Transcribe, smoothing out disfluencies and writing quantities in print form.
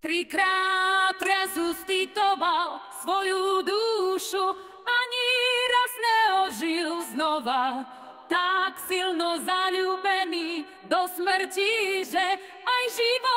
Trikrát resuscitoval svoju dušu, ani raz neožil znova. Tak silno zaľúbený do smrti, že aj život